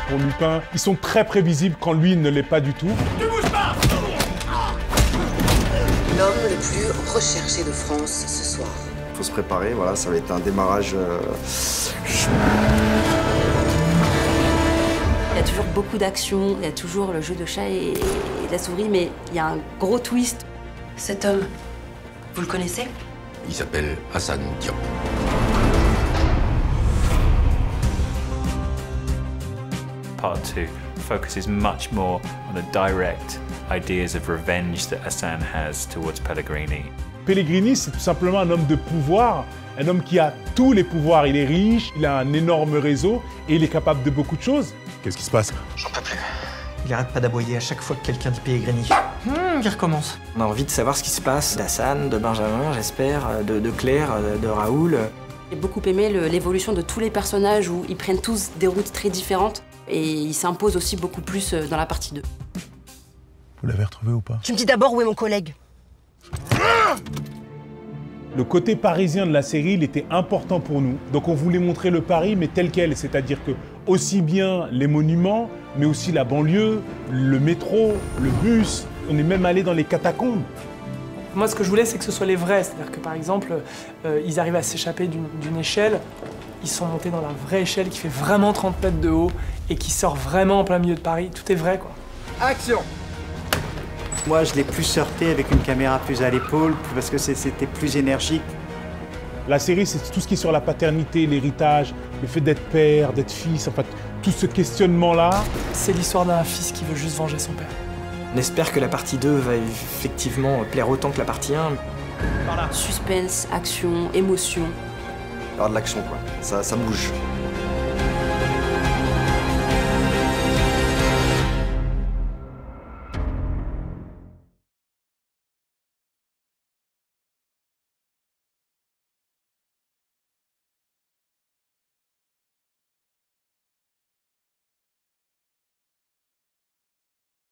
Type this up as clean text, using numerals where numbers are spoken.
pour Lupin. Ils sont très prévisibles quand lui ne l'est pas du tout. L'homme le plus recherché de France ce soir. Faut se préparer, voilà, ça va être un démarrage. Il y a toujours beaucoup d'action, il y a toujours le jeu de chat et de la souris, mais il y a un gros twist. Cet homme, vous le connaissez? Il s'appelle Hassan Diop. Part 2 focuses much more on the direct ideas of revenge that Hassan has towards Pellegrini. Pellegrini, c'est tout simplement un homme de pouvoir, un homme qui a tous les pouvoirs. Il est riche, il a un énorme réseau et il est capable de beaucoup de choses. Qu'est-ce qui se passe? J'en peux plus. Il arrête pas d'aboyer à chaque fois que quelqu'un dit Pellegrini. Il recommence. On a envie de savoir ce qui se passe d'Hassan, de Benjamin, j'espère, de Claire, de Raoul. J'ai beaucoup aimé l'évolution de tous les personnages où ils prennent tous des routes très différentes et ils s'imposent aussi beaucoup plus dans la partie 2. Vous l'avez retrouvé ou pas? Tu me dis d'abord où est mon collègue? Le côté parisien de la série, il était important pour nous. Donc on voulait montrer le Paris, mais tel quel. C'est-à-dire que aussi bien les monuments, mais aussi la banlieue, le métro, le bus. On est même allé dans les catacombes. Moi, ce que je voulais, c'est que ce soit les vrais. C'est-à-dire que, par exemple, ils arrivent à s'échapper d'une échelle. Ils sont montés dans la vraie échelle qui fait vraiment 30 mètres de haut et qui sort vraiment en plein milieu de Paris. Tout est vrai, quoi. Action! Moi, je l'ai plus heurté avec une caméra plus à l'épaule, parce que c'était plus énergique. La série, c'est tout ce qui est sur la paternité, l'héritage, le fait d'être père, d'être fils, enfin, tout ce questionnement-là. C'est l'histoire d'un fils qui veut juste venger son père. On espère que la partie 2 va effectivement plaire autant que la partie 1. Suspense, action, émotion. Il y aura de l'action, quoi. Ça bouge.